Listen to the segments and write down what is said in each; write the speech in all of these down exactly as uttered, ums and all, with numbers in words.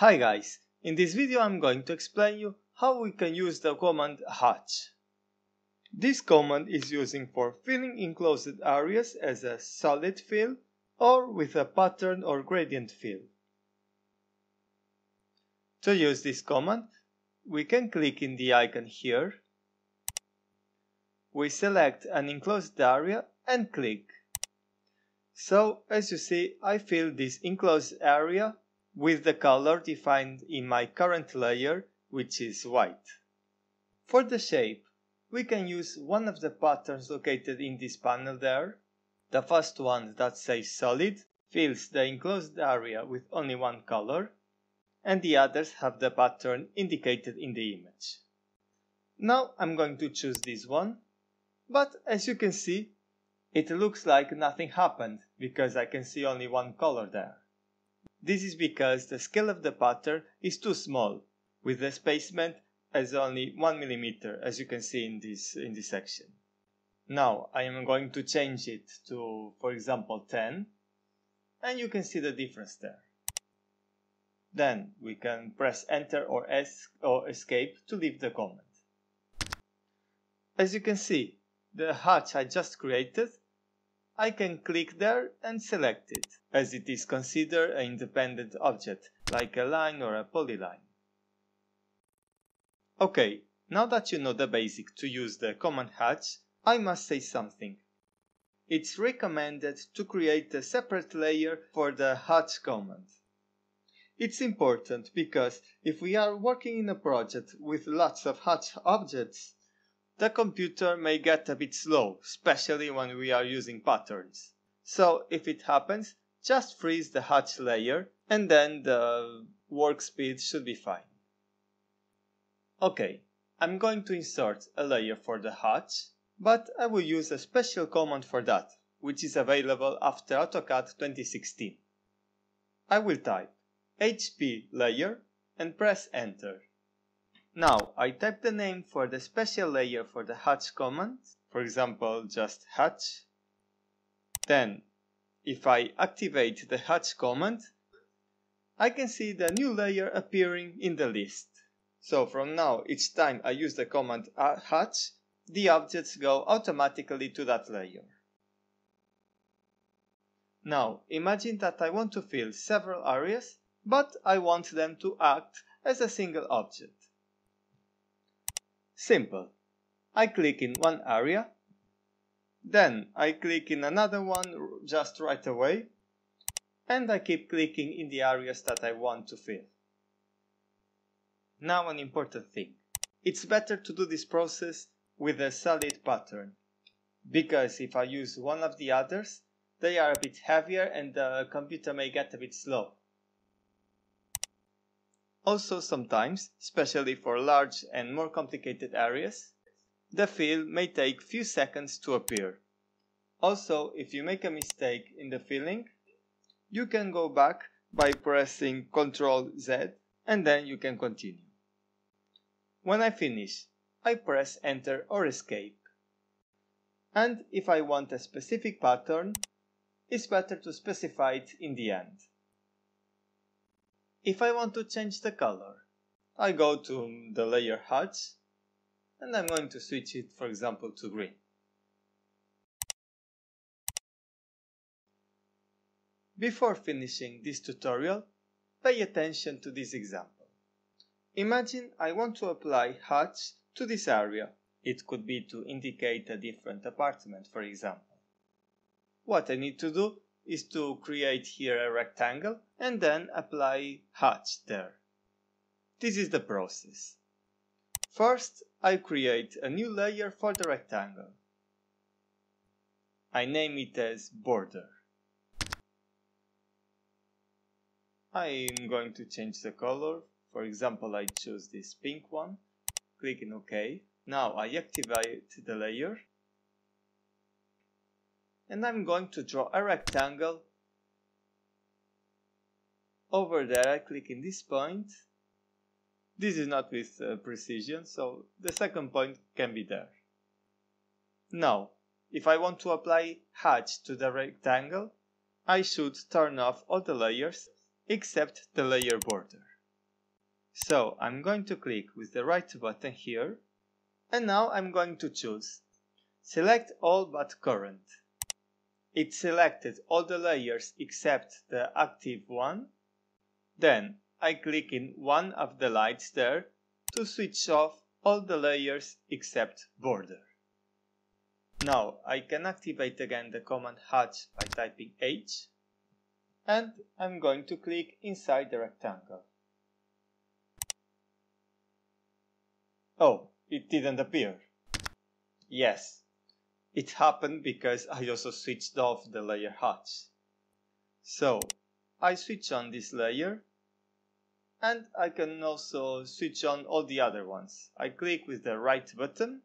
Hi guys, in this video I'm going to explain you how we can use the command hatch. This command is using for filling enclosed areas as a solid fill or with a pattern or gradient fill. To use this command, we can click in the icon here. We select an enclosed area and click. So as you see, I fill this enclosed area with the color defined in my current layer, which is white. For the shape, we can use one of the patterns located in this panel there. The first one that says solid fills the enclosed area with only one color, and the others have the pattern indicated in the image. Now I'm going to choose this one, but as you can see, it looks like nothing happened because I can see only one color there. This is because the scale of the pattern is too small, with the spacement as only one millimeter, as you can see in this, in this section. Now I am going to change it to, for example, ten, and you can see the difference there. Then we can press enter or, es or escape to leave the comment. As you can see, the hatch I just created, I can click there and select it, as it is considered an independent object, like a line or a polyline. Okay, now that you know the basic to use the command hatch, I must say something. It's recommended to create a separate layer for the hatch command. It's important because if we are working in a project with lots of hatch objects, the computer may get a bit slow, especially when we are using patterns. So if it happens, just freeze the hatch layer and then the work speed should be fine. Okay, I'm going to insert a layer for the hatch, but I will use a special command for that, which is available after AutoCAD twenty sixteen. I will type H P layer and press enter. Now I type the name for the special layer for the hatch command, for example just hatch. Then if I activate the hatch command, I can see the new layer appearing in the list. So from now, each time I use the command hatch, the objects go automatically to that layer. Now imagine that I want to fill several areas, but I want them to act as a single object. Simple. I click in one area, then I click in another one just right away, and I keep clicking in the areas that I want to fill. Now an important thing. It's better to do this process with a solid pattern, because if I use one of the others, they are a bit heavier and the computer may get a bit slow. Also sometimes, especially for large and more complicated areas, the fill may take few seconds to appear. Also, if you make a mistake in the filling, you can go back by pressing control Z and then you can continue. When I finish, I press enter or escape. And if I want a specific pattern, it's better to specify it in the end. If I want to change the color, I go to the layer hatch and I'm going to switch it, for example, to green. Before finishing this tutorial, pay attention to this example. Imagine I want to apply hatch to this area. It could be to indicate a different apartment, for example. What I need to do is to create here a rectangle and then apply hatch there. This is the process. First, I create a new layer for the rectangle. I name it as border. I'm going to change the color. For example, I choose this pink one. Click in OK. Now I activate the layer. And I'm going to draw a rectangle. Over there I click in this point. This is not with uh, precision, so the second point can be there. Now, if I want to apply hatch to the rectangle, I should turn off all the layers except the layer border. So I'm going to click with the right button here, and now I'm going to choose Select All but Current. It selected all the layers except the active one. Then I click in one of the lights there to switch off all the layers except border. Now I can activate again the command hatch by typing H, and I'm going to click inside the rectangle. Oh, it didn't appear. Yes, it happened because I also switched off the layer hatch. So I switch on this layer, and I can also switch on all the other ones. I click with the right button,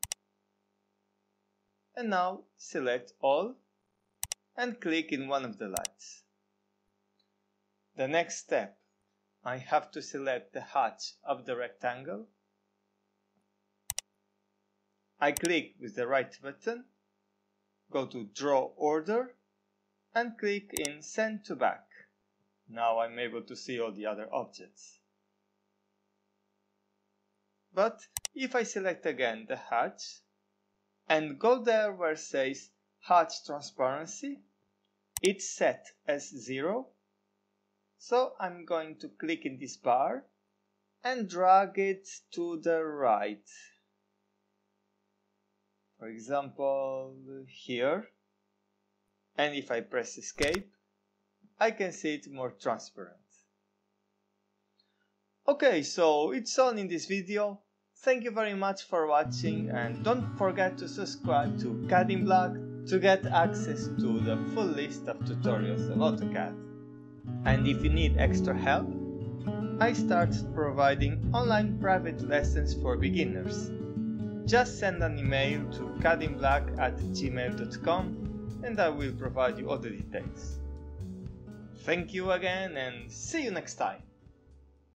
and now select all, and click in one of the lights. The next step, I have to select the hatch of the rectangle. I click with the right button, go to Draw Order, and click in Send to Back. Now I'm able to see all the other objects. But if I select again the hatch, and go there where it says Hatch Transparency, it's set as zero. So I'm going to click in this bar and drag it to the right. For example, here. And if I press Escape, I can see it more transparent. Okay, so it's all in this video. Thank you very much for watching, and don't forget to subscribe to C A D in Black to get access to the full list of tutorials of AutoCAD. And if you need extra help, I started providing online private lessons for beginners. Just send an email to cadinblack at gmail dot com and I will provide you all the details. Thank you again, and see you next time!